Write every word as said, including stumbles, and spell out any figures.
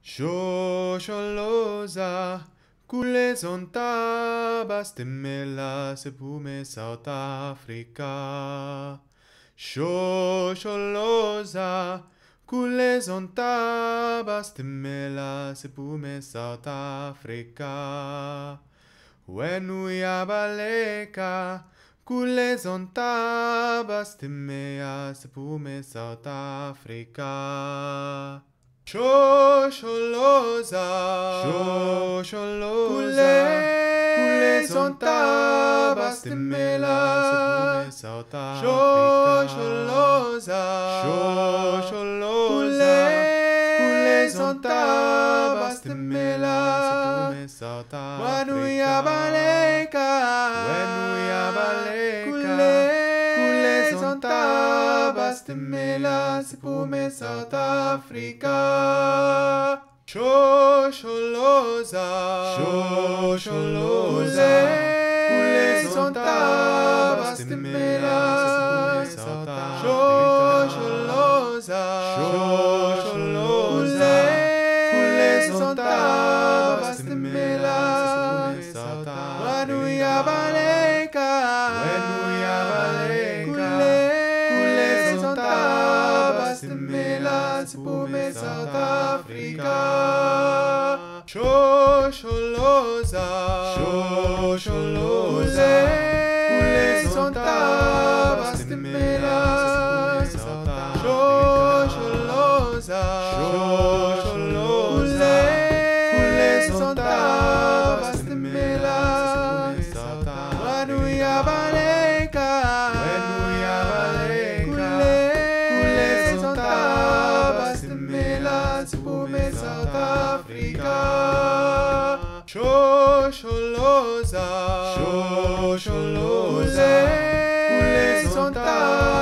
Shosholoza, kule zontabas temela sepume South Africa. Shosholoza, kule zontabas temela sepume South Africa. When we abaleka, kule zontabas temea sepume South Africa. Shosholoza, Shosholoza, kule zontabas temela sepume South Africa. Shosholoza, Shosholoza, kule zontabas temela sepume South Africa. When we abaleka, when we abaleka, kule zontabas temela sepume South Africa. Shosholoza, Shosholoza, kule zontabas temela sepume South Africa. Shosholoza, Shosholoza, kule zontabas temela sepume South Africa. When we abaleka, when we abaleka, kule zontabas temela sepume South Africa. Shosholoza, Shosholoza, kule zontabas temela sepume South Africa. Shosholoza, Shosholoza, kule zontabas temela sepume South Africa. When we abaleka, when we abaleka, kule zontabas temela sepume South Africa. Shosholoza, Shosholoza, kule zontabas